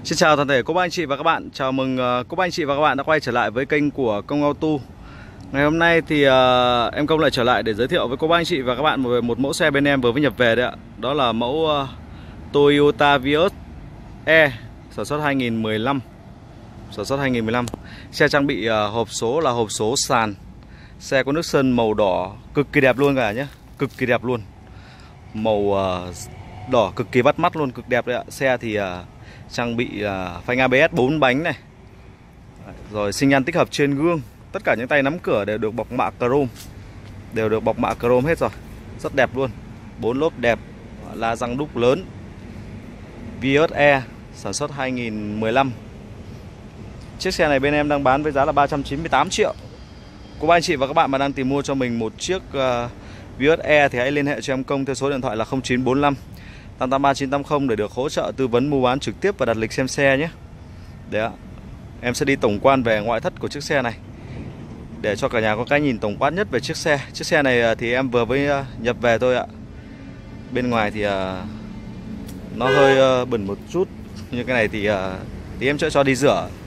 Xin chào toàn thể cô bác anh chị và các bạn. Chào mừng cô bác anh chị và các bạn đã quay trở lại với kênh của Công Auto. Ngày hôm nay thì em Công lại trở lại để giới thiệu với cô bác anh chị và các bạn về một mẫu xe bên em vừa mới nhập về đấy ạ. Đó là mẫu Toyota Vios E sản xuất 2015. Sản xuất 2015. Xe trang bị hộp số là hộp số sàn. Xe có nước sơn màu đỏ cực kỳ đẹp luôn cả nhé. Cực kỳ đẹp luôn. Màu đỏ cực kỳ bắt mắt luôn, cực đẹp đấy ạ. Xe thì trang bị phanh ABS 4 bánh này. Rồi xi nhan tích hợp trên gương. Tất cả những tay nắm cửa đều được bọc mạ chrome. Đều được bọc mạ chrome hết rồi. Rất đẹp luôn. 4 lốp đẹp, la răng đúc lớn. Vios E sản xuất 2015. Chiếc xe này bên em đang bán với giá là 398 triệu. Cô bác anh chị và các bạn mà đang tìm mua cho mình một chiếc Vios E thì hãy liên hệ cho em Công theo số điện thoại là 0945 883 980 để được hỗ trợ tư vấn mua bán trực tiếp và đặt lịch xem xe nhé. Đấy ạ. Em sẽ đi tổng quan về ngoại thất của chiếc xe này để cho cả nhà có cái nhìn tổng quát nhất về chiếc xe. Chiếc xe này thì em vừa mới nhập về thôi ạ. Bên ngoài thì nó hơi bẩn một chút. Như cái này thì em sẽ cho đi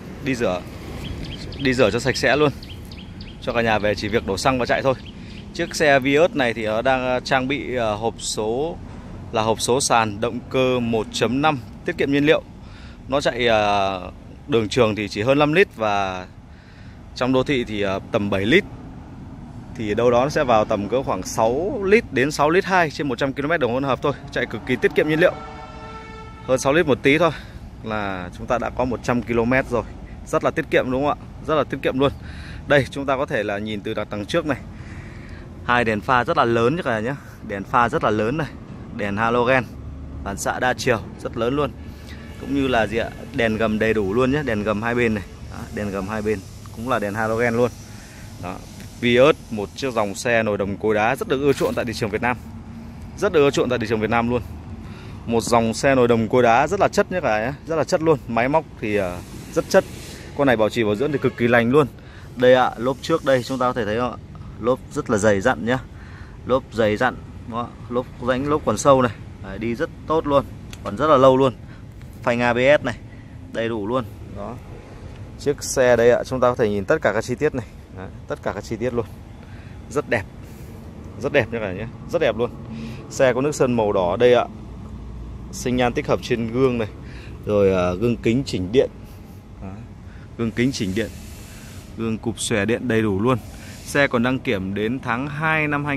rửa cho sạch sẽ luôn. Cho cả nhà về chỉ việc đổ xăng và chạy thôi. Chiếc xe Vios này thì nó đang trang bị hộp số là hộp số sàn động cơ 1.5 tiết kiệm nhiên liệu. Nó chạy đường trường thì chỉ hơn 5 lít và trong đô thị thì tầm 7 lít. Thì đâu đó nó sẽ vào tầm cỡ khoảng 6 lít đến 6 lít 2 trên 100 km đồng hỗn hợp thôi. Chạy cực kỳ tiết kiệm nhiên liệu. Hơn 6 lít một tí thôi là chúng ta đã có 100 km rồi. Rất là tiết kiệm đúng không ạ? Rất là tiết kiệm luôn. Đây chúng ta có thể là nhìn từ đằng trước này. Hai đèn pha rất là lớn như cả nhé. Đèn pha rất là lớn này. Đèn halogen, phản xạ đa chiều rất lớn luôn. Cũng như là gì ạ? Đèn gầm đầy đủ luôn nhé. Đèn gầm hai bên này. Đó, đèn gầm hai bên cũng là đèn halogen luôn. Đó. Vios, một chiếc dòng xe nồi đồng cối đá rất được ưa chuộng tại thị trường Việt Nam. Rất được ưa chuộng tại thị trường Việt Nam luôn. Một dòng xe nồi đồng cối đá rất là chất nhé cả nhé. Rất là chất luôn. Máy móc thì rất chất. Con này bảo trì bảo dưỡng thì cực kỳ lành luôn. Đây ạ, lốp trước đây chúng ta có thể thấy không ạ? Lốp rất là dày dặn nhá. Lốp dày dặn. Đó, lốp rãnh lốp còn sâu này. Đấy, đi rất tốt luôn, còn rất là lâu luôn. Phanh ABS này đầy đủ luôn. Đó. Chiếc xe đây ạ, chúng ta có thể nhìn tất cả các chi tiết này. Đấy, tất cả các chi tiết luôn. Rất đẹp. Rất đẹp như này nhé. Rất đẹp luôn. Xe có nước sơn màu đỏ đây ạ. Xi nhan tích hợp trên gương này. Rồi gương kính chỉnh điện. Đó. Gương kính chỉnh điện. Gương cụp xòe điện đầy đủ luôn. Xe còn đăng kiểm đến tháng 2 năm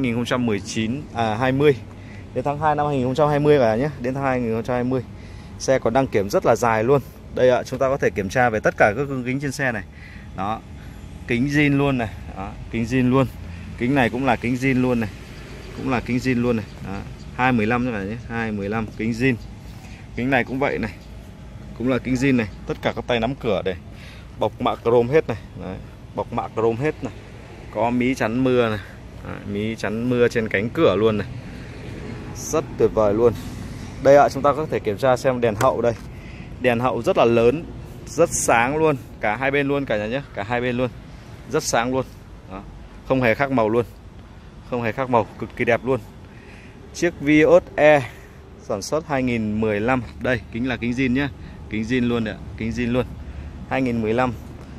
2020. Đến tháng 2 năm 2020 cả nhé. Đến tháng 2 2020. Xe còn đăng kiểm rất là dài luôn. Đây ạ, chúng ta có thể kiểm tra về tất cả các gương kính trên xe này. Đó. Kính zin luôn này. Đó, kính zin luôn. Kính này cũng là kính zin luôn này. Cũng là kính zin luôn này. Đó. 215 các bạn nhé. 215 kính zin. Kính này cũng vậy này. Cũng là kính zin này. Tất cả các tay nắm cửa đây. Bọc mạ chrome hết này. Đấy. Bọc mạ chrome hết này. Có mí chắn mưa này. Đấy, mí chắn mưa trên cánh cửa luôn này. Rất tuyệt vời luôn. Đây ạ, chúng ta có thể kiểm tra xem đèn hậu đây. Đèn hậu rất là lớn, rất sáng luôn. Cả hai bên luôn cả nhà nhé. Cả hai bên luôn. Rất sáng luôn. Đó. Không hề khác màu luôn. Không hề khác màu, cực kỳ đẹp luôn. Chiếc Vios E sản xuất 2015. Đây, kính là kính zin nhá. Kính zin luôn đấy ạ. Kính zin luôn. 2015.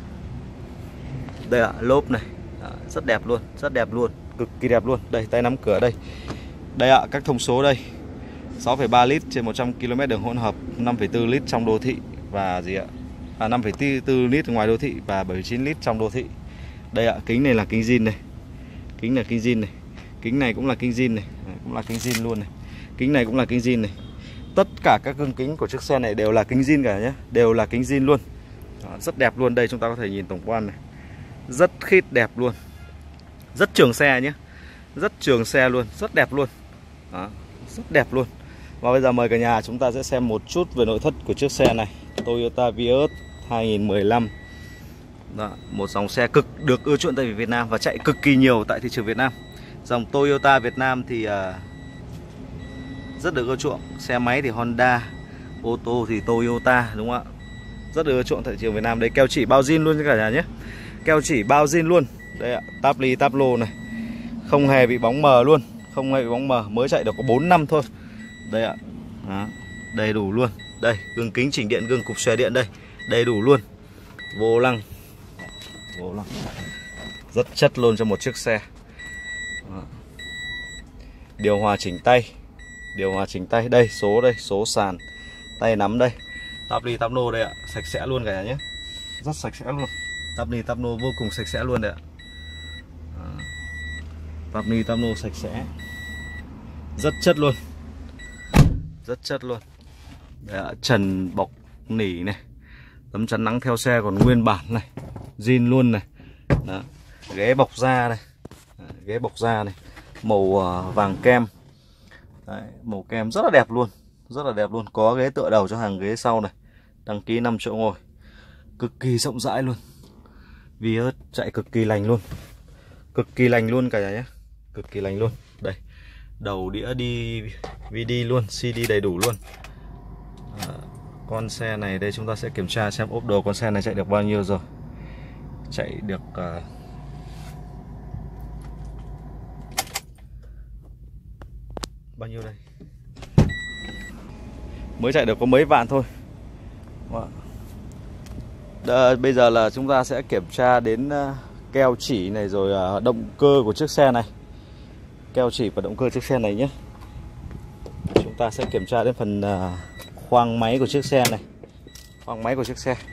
Đây ạ, lốp này. Đó, rất đẹp luôn, rất đẹp luôn, cực kỳ đẹp luôn. Đây, tay nắm cửa đây. Đây ạ, các thông số đây. 6,3 lít trên 100 km đường hỗn hợp, 5,4 lít trong đô thị và gì ạ? 5,4 lít ngoài đô thị và 79 lít trong đô thị. Đây ạ, kính này là kính zin này. Kính là kính zin này. Kính này cũng là kính zin này, cũng là kính zin luôn này. Kính này cũng là kính zin này. Tất cả các gương kính của chiếc xe này đều là kính zin cả nhé, đều là kính zin luôn. Đó, rất đẹp luôn. Đây chúng ta có thể nhìn tổng quan này. Rất khít đẹp luôn. Rất trường xe nhé. Rất trường xe luôn, rất đẹp luôn. Đó, rất đẹp luôn. Và bây giờ mời cả nhà chúng ta sẽ xem một chút về nội thất của chiếc xe này. Toyota Vios 2015. Đó, một dòng xe cực được ưa chuộng tại Việt Nam và chạy cực kỳ nhiều tại thị trường Việt Nam. Dòng Toyota Việt Nam thì rất được ưa chuộng. Xe máy thì Honda, ô tô thì Toyota, đúng không ạ? Rất được ưa chuộng tại thị trường Việt Nam. Đây, keo chỉ bao zin luôn cả nhà nhé. Keo chỉ bao zin luôn. Đây ạ, táp ly táp lô này. Không hề bị bóng mờ luôn. Không hề bị bóng mờ. Mới chạy được có 4 năm thôi. Đây ạ. Đó. đầy đủ luôn. Đây, gương kính chỉnh điện, gương cục xòe điện đây, đầy đủ luôn. Vô lăng rất chất luôn cho một chiếc xe. Đó. Điều hòa chỉnh tay, đây, số sàn, tay nắm đây, tắp ly tắp nô đây ạ, sạch sẽ luôn cả nhà nhé, rất sạch sẽ luôn. Tắp ly tắp nô vô cùng sạch sẽ luôn đấy ạ. Tắp ly tắp nô sạch sẽ, rất chất luôn, Đấy ạ, trần bọc nỉ này, tấm chắn nắng theo xe còn nguyên bản này, zin luôn này. Đó. Ghế bọc da này, màu vàng kem. Đấy, màu kem rất là đẹp luôn, có ghế tựa đầu cho hàng ghế sau này, đăng ký 5 chỗ ngồi, cực kỳ rộng rãi luôn. Vios chạy cực kỳ lành luôn cả nhà nhé, cực kỳ lành luôn. Đây, đầu đĩa DVD luôn, CD đầy đủ luôn. Con xe này đây chúng ta sẽ kiểm tra xem ốp đồ con xe này chạy được bao nhiêu rồi. Chạy được bao nhiêu đây? Mới chạy được có mấy vạn thôi. Bây giờ là chúng ta sẽ kiểm tra đến keo chỉ này, rồi động cơ của chiếc xe này. Keo chỉ và động cơ chiếc xe này nhé. Chúng ta sẽ kiểm tra đến phần khoang máy của chiếc xe này. Khoang máy của chiếc xe.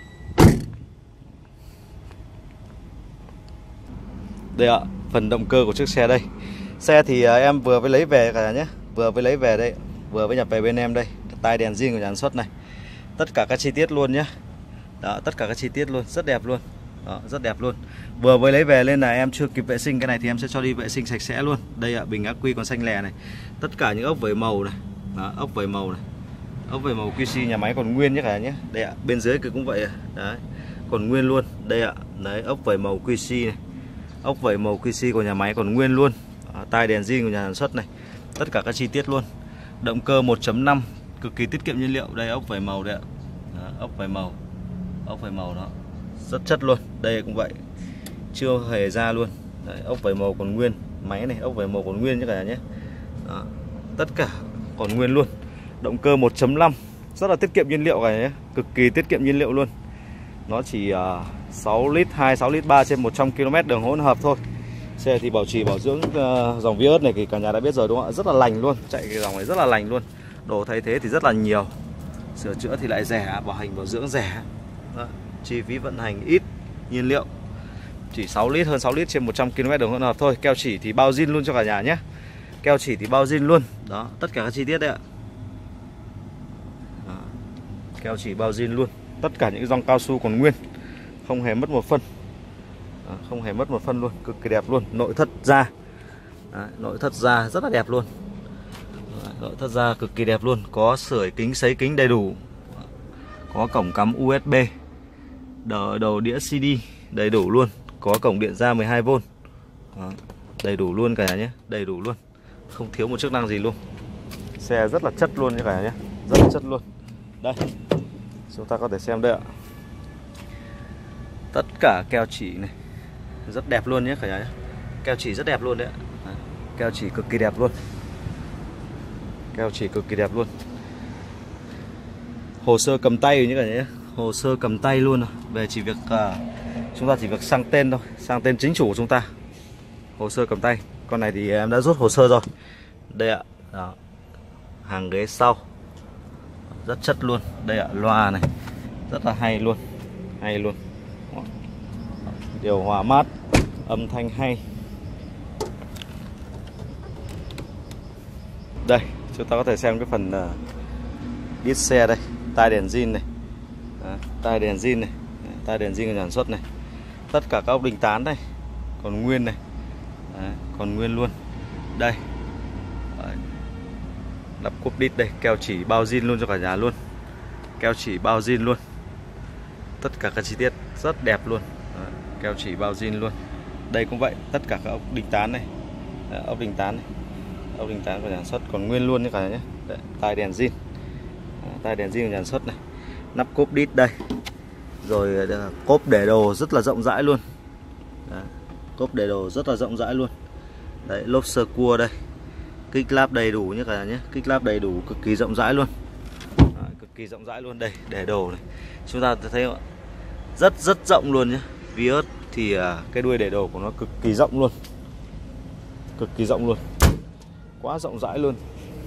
Đây ạ, phần động cơ của chiếc xe đây. Xe thì em vừa mới lấy về cả nhé, vừa mới lấy về đây, vừa mới nhập về bên em đây. Tai đèn zin của nhà sản xuất này, tất cả các chi tiết luôn nhé. Đó, tất cả các chi tiết luôn, rất đẹp luôn. Đó, rất đẹp luôn. Vừa mới lấy về nên là em chưa kịp vệ sinh, cái này thì em sẽ cho đi vệ sinh sạch sẽ luôn. Đây ạ, bình ắc quy còn xanh lè này. Tất cả những ốc vẩy màu này. Đó, ốc vẩy màu này. Ốc vẩy màu QC nhà máy còn nguyên nhé cả nhé. Đây ạ, bên dưới cũng vậy. Đấy, còn nguyên luôn. Đây ạ, đấy, ốc vẩy màu QC này. Ốc vẩy màu QC của nhà máy còn nguyên luôn. Đó, tai đèn zin của nhà sản xuất này. Tất cả các chi tiết luôn. Động cơ 1.5 cực kỳ tiết kiệm nhiên liệu. Đây ốc vẩy màu đây ạ. Đó, ốc vẩy màu đó, rất chất luôn. Đây cũng vậy, chưa hề ra luôn. Đấy, ốc vẩy màu còn nguyên. Máy này ốc vẩy màu còn nguyên chứ cả nhé. Đó, tất cả còn nguyên luôn. Động cơ 1.5 rất là tiết kiệm nhiên liệu cả nhé, cực kỳ tiết kiệm nhiên liệu luôn. Nó chỉ 6 lít 2, 6 lít 3 trên 100 km đường hỗn hợp thôi. Xe thì bảo trì bảo dưỡng dòng Vios này thì cả nhà đã biết rồi đúng không ạ? Rất là lành luôn, chạy cái dòng này rất là lành luôn. Đồ thay thế thì rất là nhiều, sửa chữa thì lại rẻ, bảo hành bảo dưỡng rẻ. Đó, chi phí vận hành ít, nhiên liệu chỉ 6 lít, hơn 6 lít trên 100 km đường hỗn hợp thôi. Keo chỉ thì bao zin luôn cho cả nhà nhé. Keo chỉ thì bao zin luôn. Đó, tất cả các chi tiết đấy ạ. Đó, keo chỉ bao zin luôn. Tất cả những gioăng cao su còn nguyên, không hề mất một phân. Đó, không hề mất một phân luôn, cực kỳ đẹp luôn. Nội thất da. Đấy, nội thất da rất là đẹp luôn. Đấy, nội thất da cực kỳ đẹp luôn. Có sưởi kính, sấy kính đầy đủ. Có cổng cắm USB, đầu đĩa CD đầy đủ luôn. Có cổng điện ra 12V. Đó, đầy đủ luôn cả nhà nhé, đầy đủ luôn, không thiếu một chức năng gì luôn. Xe rất là chất luôn nha cả nhà nhé, rất chất luôn. Đây, chúng ta có thể xem đây ạ. Tất cả keo chỉ này rất đẹp luôn nhé cả nhà nhé. Keo chỉ rất đẹp luôn đấy ạ. Keo chỉ cực kỳ đẹp luôn. Keo chỉ cực kỳ đẹp luôn. Hồ sơ cầm tay như cả nhé, hồ sơ cầm tay luôn. Về chỉ việc chúng ta chỉ việc sang tên thôi, sang tên chính chủ của chúng ta. Hồ sơ cầm tay. Con này thì em đã rút hồ sơ rồi. Đây ạ. Đó, hàng ghế sau rất chất luôn. Đây ạ, loa này rất là hay luôn, hay luôn. Điều hòa mát, âm thanh hay. Đây, chúng ta có thể xem cái phần đít xe đây, tai đèn zin này. Đó, tai đèn zin này, tai đèn zin của nhà sản xuất này. Tất cả các ốc đinh tán đây còn nguyên này. Đấy, còn nguyên luôn. Đây. Đấy. Lắp cúp đít đây, keo chỉ bao zin luôn cho cả nhà luôn. Keo chỉ bao zin luôn. Tất cả các chi tiết rất đẹp luôn. Đấy, keo chỉ bao zin luôn. Đây cũng vậy, tất cả các ốc đinh tán này. Đấy, ốc đinh tán này. Ốc đinh tán của nhà sản xuất còn nguyên luôn như cả nhà nhé. Đấy, tai đèn zin. Tai đèn zin của nhà sản xuất này. Nắp cốp đít đây. Rồi cốp để đồ rất là rộng rãi luôn. Đấy, cốp để đồ rất là rộng rãi luôn. Đấy, lốp sơ cua đây. Kích láp đầy đủ nhé cả nhà nhé. Kích láp đầy đủ, cực kỳ rộng rãi luôn. kỳ rộng rãi luôn. Đây, để đồ này. Chúng ta thấy không ạ? Rất rộng luôn nhé. Vios thì cái đuôi để đồ của nó cực kỳ rộng luôn. Cực kỳ rộng luôn. Quá rộng rãi luôn.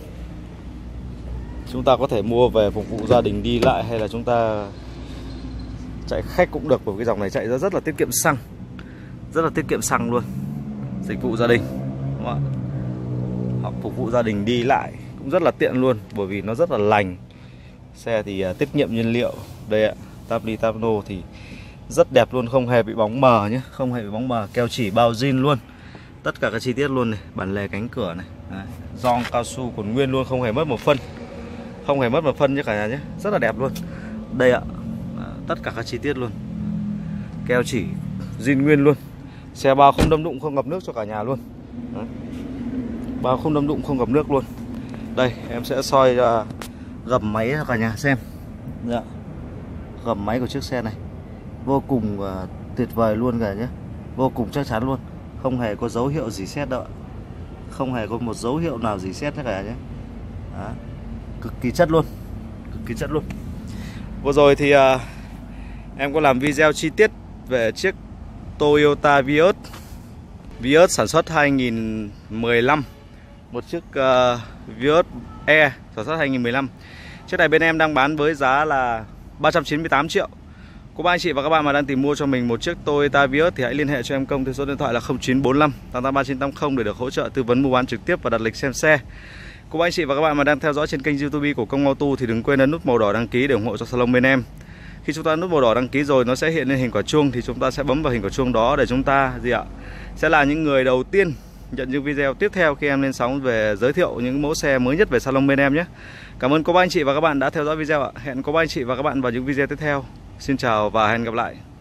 Chúng ta có thể mua về phục vụ gia đình đi lại, hay là chúng ta chạy khách cũng được, bởi cái dòng này chạy rất là tiết kiệm xăng. Rất là tiết kiệm xăng luôn. Dịch vụ gia đình, đúng không ạ? Hoặc phục vụ gia đình đi lại cũng rất là tiện luôn, bởi vì nó rất là lành. Xe thì tiết kiệm nhiên liệu. Đây ạ, Tabli Tabno thì rất đẹp luôn, không hề bị bóng mờ nhé, không hề bị bóng mờ, keo chỉ bao zin luôn. Tất cả các chi tiết luôn này, bản lề cánh cửa này. Đấy. Gioăng cao su còn nguyên luôn, không hề mất một phân. Không hề mất một phân nhé cả nhà nhé, rất là đẹp luôn. Đây ạ, tất cả các chi tiết luôn. Keo chỉ zin nguyên luôn. Xe bao không đâm đụng, không ngập nước cho cả nhà luôn. Đấy. Bao không đâm đụng, không ngập nước luôn. Đây, em sẽ soi gầm máy cho cả nhà xem. Dạ. Gầm máy của chiếc xe này vô cùng tuyệt vời luôn cả nhé. Vô cùng chắc chắn luôn. Không hề có dấu hiệu gì sét đâu. Không hề có một dấu hiệu nào gì sét hết cả nhé. Đó. Cực kỳ chất luôn. Cực kỳ chất luôn. Vừa rồi thì em có làm video chi tiết về chiếc Toyota Vios. Vios sản xuất 2015. Một chiếc Vios E sản xuất 2015. Chiếc này bên em đang bán với giá là 398 triệu. Cô bác anh chị và các bạn mà đang tìm mua cho mình một chiếc Toyota Vios thì hãy liên hệ cho em Công theo số điện thoại là 0945 883 để được hỗ trợ tư vấn mua bán trực tiếp và đặt lịch xem xe. Cô bác anh chị và các bạn mà đang theo dõi trên kênh YouTube của Công Auto thì đừng quên ấn nút màu đỏ đăng ký để ủng hộ cho salon bên em. Khi chúng ta nút màu đỏ đăng ký rồi nó sẽ hiện lên hình quả chuông, thì chúng ta sẽ bấm vào hình quả chuông đó để chúng ta sẽ là những người đầu tiên nhận những video tiếp theo khi em lên sóng về giới thiệu những mẫu xe mới nhất về salon bên em nhé. Cảm ơn cô bác anh chị và các bạn đã theo dõi video ạ. Hẹn cô bác anh chị và các bạn vào những video tiếp theo. Xin chào và hẹn gặp lại.